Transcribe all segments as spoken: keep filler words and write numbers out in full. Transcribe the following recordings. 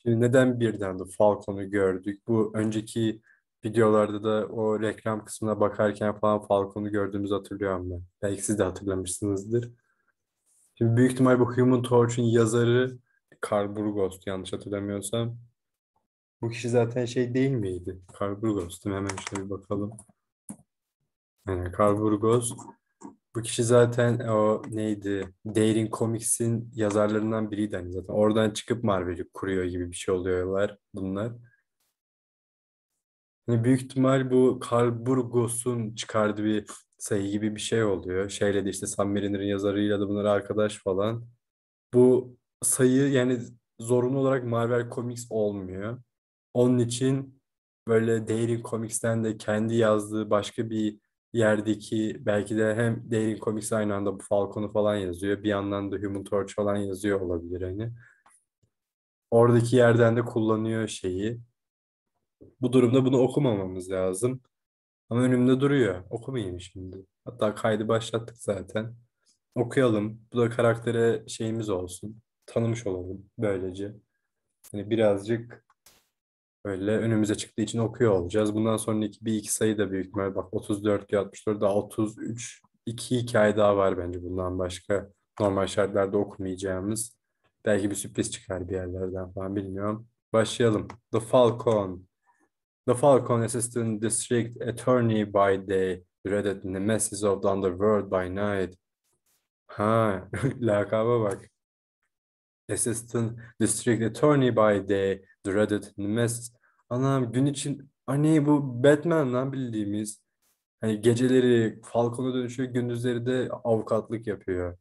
Şimdi neden birden de Falcon'u gördük? Bu önceki videolarda da o reklam kısmına bakarken falan Falcon'u gördüğümüzü hatırlıyorum ben. Belki siz de hatırlamışsınızdır. Şimdi büyük ihtimal bu Human Torch'un yazarı Karl Burgos, yanlış hatırlamıyorsam. Bu kişi zaten şey değil miydi? Karl Burgos değil mi? Hemen şöyle bir bakalım. Yani Karl Burgos. Bu kişi zaten o neydi? Daring Comics'in yazarlarından biriydi hani zaten. Oradan çıkıp Marvel'i kuruyor gibi bir şey oluyorlar bunlar. Yani büyük ihtimal bu Karl Burgos'un çıkardığı bir sayı gibi bir şey oluyor. Şeyle de işte Sam Mariner'in yazarıyla da bunlar arkadaş falan. Bu sayı yani zorunlu olarak Marvel Comics olmuyor. Onun için böyle Daring Comics'ten de kendi yazdığı başka bir yerdeki belki de hem Daring Comics aynı anda bu Falcon'u falan yazıyor. Bir yandan da Human Torch falan yazıyor olabilir hani. Oradaki yerden de kullanıyor şeyi. Bu durumda bunu okumamamız lazım. Ama önümde duruyor. Okumayayım şimdi. Hatta kaydı başlattık zaten. Okuyalım. Bu da karaktere şeyimiz olsun. Tanımış olalım böylece. Hani birazcık böyle önümüze çıktığı için okuyor olacağız. Bundan sonraki bir iki sayı da büyük ihtimal bak otuz dört diye altmış dört daha otuz üç iki hikaye daha var bence bundan başka normal şartlarda okumayacağımız. Belki bir sürpriz çıkar bir yerlerden falan bilmiyorum. Başlayalım. The Falcon. The Falcon Assistant District Attorney by day, dreaded nemesis of the underworld by night. Ha, lakaba bak. Assistant District Attorney by day, dreaded nemesis. Anam gün için hani bu Batman lan bildiğimiz. Hani geceleri Falcon'a dönüşüyor, gündüzleri de avukatlık yapıyor.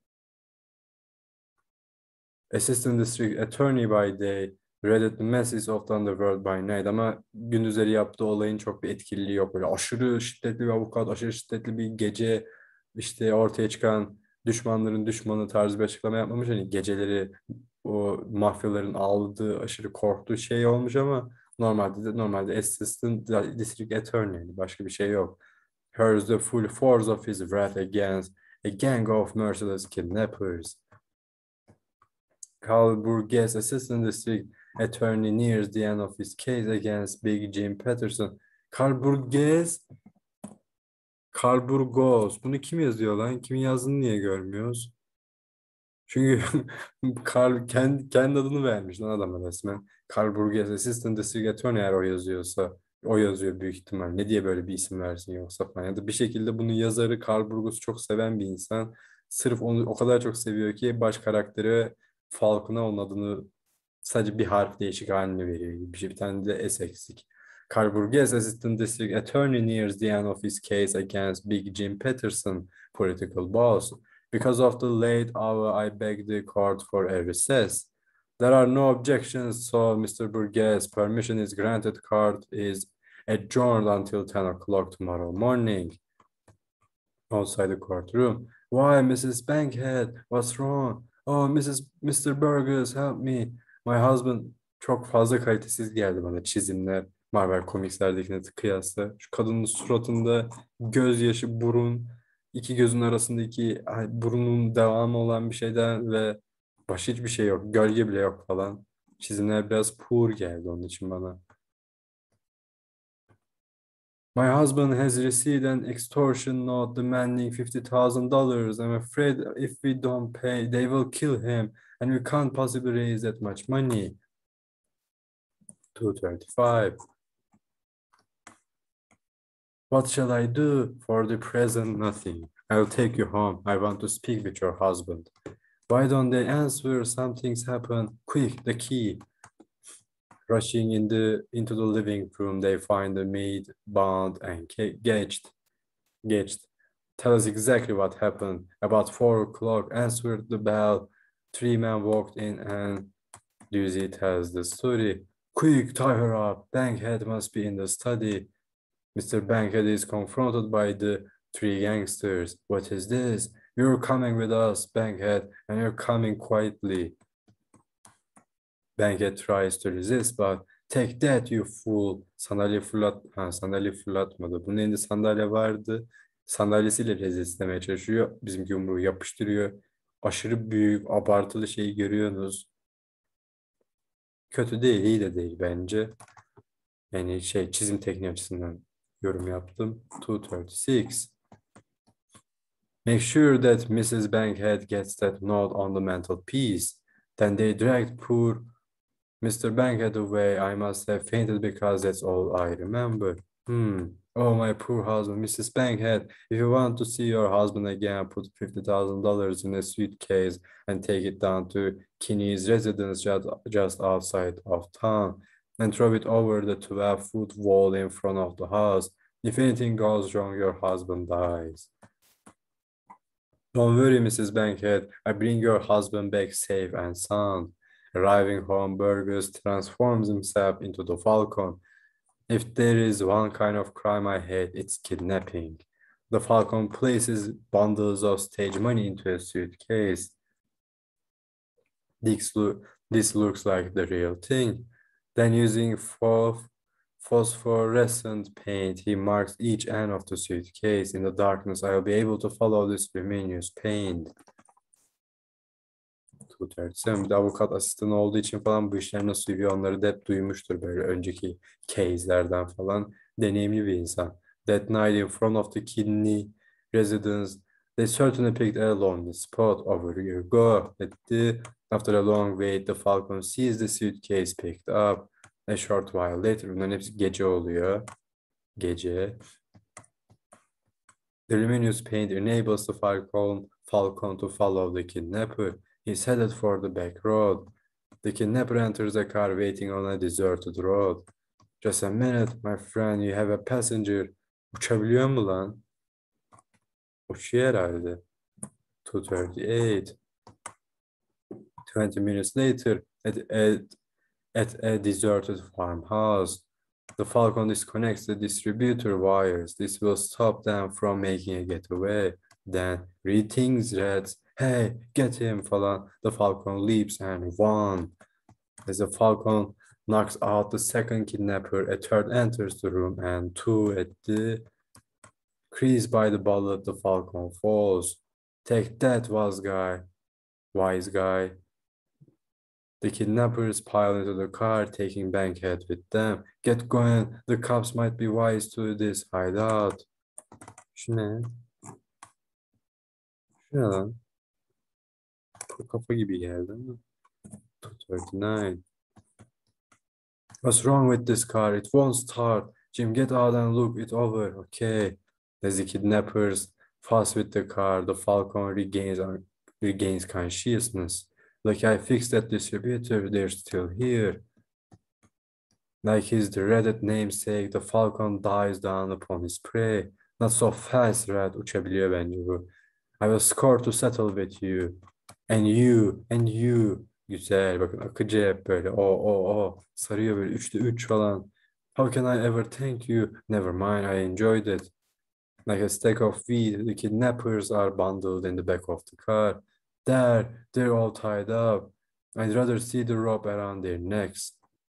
Assistant District Attorney by day, Reddit Messages of the Underworld by night ama gündüzleri yaptığı olayın çok bir etkililiği yok. Böyle aşırı şiddetli bir avukat, aşırı şiddetli bir gece işte ortaya çıkan düşmanların düşmanı tarzı bir açıklama yapmamış. Hani geceleri o mafyaların aldığı aşırı korktuğu şey olmuş ama normalde de normalde Assistant District Attorney yani başka bir şey yok. Hers the full force of his wrath against a gang of merciless kidnappers. Carl Burgess, Assistant District Attorney, nears the end of his case against Big Jim Patterson. Carl Burgess, Carl Burgos. Bunu kim yazıyor lan? Kimin yazdığını niye görmüyoruz? Çünkü Carl kendi, kendi adını vermiş lan adama resmen. Carl Burgess, Assistant District Attorney eğer o yazıyorsa. O yazıyor büyük ihtimal. Ne diye böyle bir isim versin yoksa falan. Ya da bir şekilde bunun yazarı Carl Burgos'u çok seven bir insan. Sırf onu o kadar çok seviyor ki baş karakteri Falcon'a onun adını sadece bir harf değişik halini veriyor gibi bir şey. Bir tane de S eksik. Carl Burgess, Assistant District Attorney, nears the end of his case against Big Jim Peterson, political boss. Because of the late hour, I beg the court for a recess. There are no objections, so Mister Burgess, permission is granted. Court is adjourned until ten o'clock tomorrow morning. Outside the courtroom. Why, Missus Bankhead? What's wrong? Oh, Missus Mister Burgess, help me. My husband çok fazla kalitesiz geldi bana çizimler. Marvel Comics'lerdekine kıyasla. Şu kadının suratında gözyaşı, burun, iki gözün arasındaki ay, burunun devamı olan bir şeyden ve başı hiçbir şey yok. Gölge bile yok falan. Çizimler biraz poor geldi onun için bana. My husband has received an extortion note demanding fifty thousand dollars. I'm afraid if we don't pay, they will kill him, and we can't possibly raise that much money. two thirty-five. What shall I do? For the present, nothing. I'll take you home. I want to speak with your husband. Why don't they answer? Something's happened. Quick, the key. Rushing in the, into the living room, they find the maid bound and gagged. Gagged. Tell us exactly what happened. About four o'clock, answered the bell. Three men walked in and Doozy tells the story. Quick, tie her up. Bankhead must be in the study. Mister Bankhead is confronted by the three gangsters. What is this? You're coming with us, Bankhead, and you're coming quietly. Bankhead tries to resist, but take that you fool. Sandalye fırlat... Ha, sandalye fırlatmadı. Bunun elinde sandalye vardı. Sandalyesiyle resistlemeye çalışıyor. Bizimki yumruğu yapıştırıyor. Aşırı büyük, abartılı şeyi görüyorsunuz. Kötü değil, iyi de değil bence. Yani şey çizim tekniği açısından yorum yaptım. iki yüz otuz altı. Make sure that missus Bankhead gets that note on the mantelpiece. Then they dragged poor mister Bankhead away. I must have fainted because that's all I remember. Hmm. Oh, my poor husband, missus Bankhead. If you want to see your husband again, put fifty thousand dollars in a suitcase and take it down to Kinney's residence just, just outside of town and throw it over the twelve-foot wall in front of the house. If anything goes wrong, your husband dies. Don't worry, missus Bankhead. I bring your husband back safe and sound. Arriving home, Burgess transforms himself into the Falcon. If there is one kind of crime I hate, it's kidnapping. The Falcon places bundles of stage money into a suitcase. This, lo this looks like the real thing. Then using phosphorescent paint, he marks each end of the suitcase. In the darkness, I'll be able to follow this luminous paint. Tutarsan bir de avukat asistanı olduğu için falan bu işler nasıl yürüyor onları da hep duymuştur böyle önceki case'lerden falan. Deneyimli bir insan. That night in front of the kidney residence, they certainly picked a lonely spot. Over you go etti. After a long wait, the Falcon sees the suitcase picked up. A short while later, bunların hepsi gece oluyor. Gece. The luminous paint enables the Falcon, Falcon to follow the kidnapper. He's headed for the back road. The kidnapper enters a car waiting on a deserted road. Just a minute, my friend, you have a passenger. Uçabiliyor mu lan? Uçuyor herhalde. two thirty-eight. twenty minutes later, at, at, at a deserted farmhouse, the Falcon disconnects the distributor wires. This will stop them from making a getaway. Then Retings reads, hey, get him falan. The Falcon leaps and one. As the Falcon knocks out the second kidnapper, a third enters the room and two at the crease by the bullet, the Falcon falls. Take that, wise guy. Wise guy. The kidnappers pile into the car, taking Bankhead with them. Get going. The cops might be wise to this hideout. Şu ne? Şu ne lan? Kuru kafa gibi geldi ama. two thirty-nine. What's wrong with this car? It won't start. Jim, get out and look it over. Okay. As the kidnappers fuss with the car, the Falcon regains, regains consciousness. Like I fixed that distributor, they're still here. Like his dreaded namesake, the Falcon dies down upon his prey. Not so fast, Red. Uçabiliyor bence bu. I will score to settle with you. And you, and you. Güzel. Bakın akıcı hep böyle. O, o, o. Sarıyor böyle. Üçte üç falan. How can I ever thank you? Never mind, I enjoyed it. Like a stack of weed, the kidnappers are bundled in the back of the car. There, they're all tied up. I'd rather see the rope around their necks.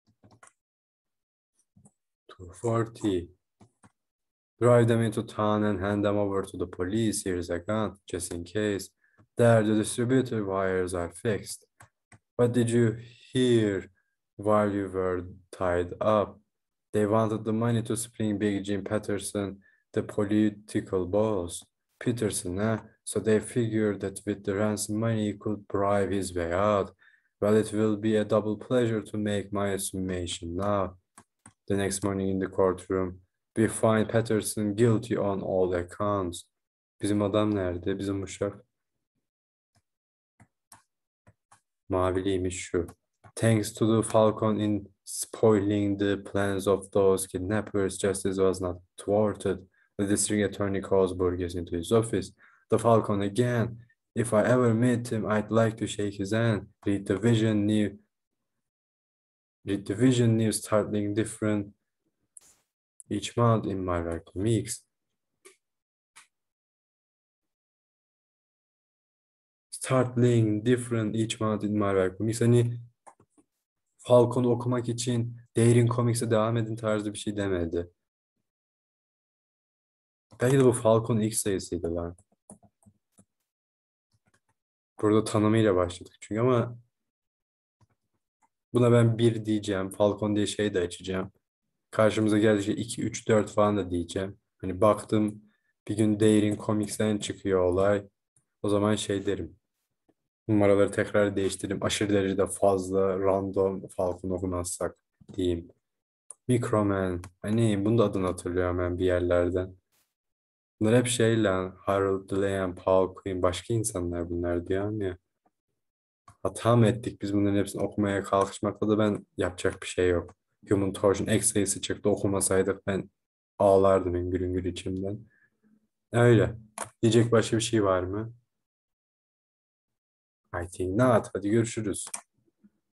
two forty. Drive them into town and hand them over to the police. Here's a gun, just in case. There, the distributor wires are fixed. What did you hear while you were tied up? They wanted the money to spring Big Jim Patterson, the political boss. Peterson, eh? So they figured that with the ransom money he could bribe his way out. Well, it will be a double pleasure to make my summation now. The next morning in the courtroom, we find Patterson guilty on all accounts. Bizim adam nerede? Bizim uşak. Maviliymiş şu. Thanks to the Falcon in spoiling the plans of those kidnappers, justice was not thwarted. The district attorney calls Burgess into his office. The Falcon again. If I ever meet him, I'd like to shake his hand. Read the vision new. Read the vision news startling different each month in my work mix. Startling different each month in my work mix. Hani Falcon'u okumak için Derin Comics'e devam edin tarzı bir şey demedi. Belki de bu Falcon ilk sayısıydı lan. Burada tanımıyla başladık çünkü ama Buna ben bir diyeceğim. Falcon diye şey de açacağım. Karşımıza geldikçe iki, üç, dört falan da diyeceğim. Hani baktım bir gün Değer'in Comics'ten çıkıyor olay. O zaman şey derim. Numaraları tekrar değiştirdim. Aşırı derecede fazla random Falcon okumazsak diyeyim. Microman. Hani bunu da adını hatırlıyorum ben bir yerlerden. Bunlar hep şey lan. Harold Leon, Paul Quinn. Başka insanlar bunlar diyorum ya. Hata mı ettik biz bunların hepsini okumaya kalkışmakta da ben yapacak bir şey yok. Human Torch'un ek sayısı çıktı okumasaydık ben ağlardım hüngür hüngür içimden. Öyle. Diyecek başka bir şey var mı? I think not. Hadi görüşürüz.